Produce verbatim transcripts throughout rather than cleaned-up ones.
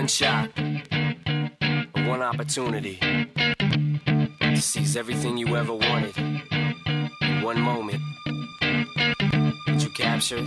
one shot, one opportunity to seize everything you ever wanted in one moment. Did you capture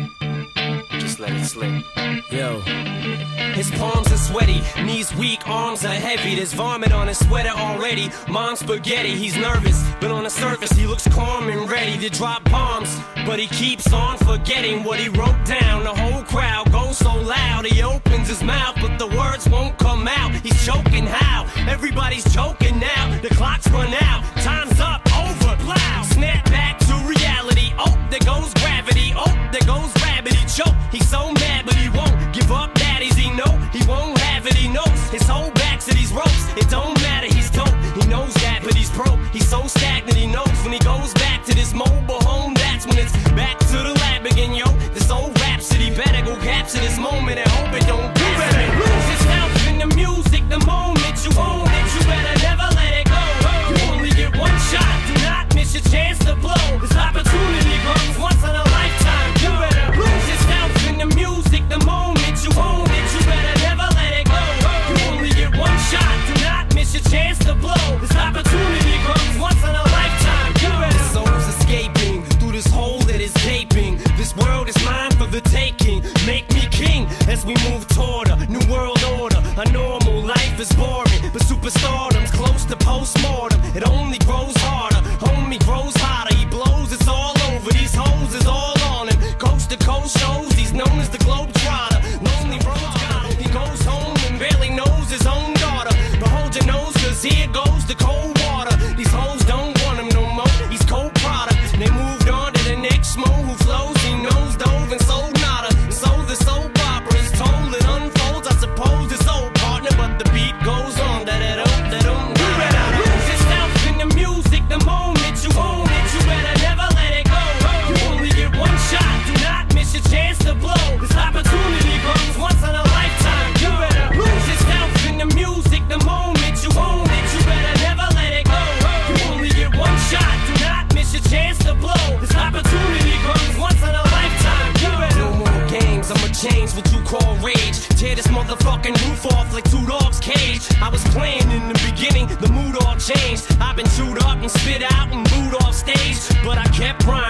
it? Just let it slip. Yo. His palms are sweaty, knees weak, arms are heavy. There's vomit on his sweater already. Mom's spaghetti, he's nervous, but on the surface he looks calm and ready to drop bombs. But he keeps on forgetting what he wrote down. The whole crowd goes so loud, he opens his mouth, but the words won't come out. He's choking how? Everybody's choking now. The clock's run out, time's up, over, plow. Snap back to reality, oh, there goes gravity. Oh, there goes rabbit, he choke. He's so mad, but he won't give up. Daddies, he know he won't have it, he knows his whole back to these ropes. It don't matter, he's dope, he knows that, but he's broke. He's so stagnant, he knows when he goes back to this mobile home, that's when it's back to the lab again, yo. This old rhapsody better go capture this moment and hope it don't do better. Lose yourself in the music, the moment you own it, you better never let it go. You only get one shot, do not miss your chance to blow. This opportunity comes once in a lifetime. You better lose yourself in the music, the moment you own it, you better never let it go. You only get one shot, do not miss your chance to blow. This opportunity comes once in a lifetime. You better. The soul's escaping through this hole that is gaping. This world is mine for the taking. Make me king as we move toward a new world order. A normal life is boring, but superstardom's close to postmortem. It only grows harder, homie grows hotter. He blows, it's all over. These hoes is all on him. Coast to coast shows, he's known as the Globetrotter. Lonely roads got him. He goes home and barely knows his own daughter. But hold your nose, cause here goes the cold water. These hoes don't want him no more. He's cold product. They moved on to the next mo who flows. He knows dove and sold nada. And so the soap opera is told. It unfolds, I suppose it's old partner, but the beat goes on. Da da da da da. You better lose yourself in the music, the moment you own it, you better never let it go. You only get one shot, do not miss your chance to blow. This opportunity comes once in a lifetime. You better lose yourself in the music, the moment you own it, you better never let it go. You only get one shot, do not miss your chance to blow. This opportunity comes once in a lifetime. You better. No more games, I'ma change what you call rage. Tear this motherfucking roof off like two dogs' cage. I was playing in the beginning, the mood all changed. I've been chewed up and spit out and booed off stage, but I kept running.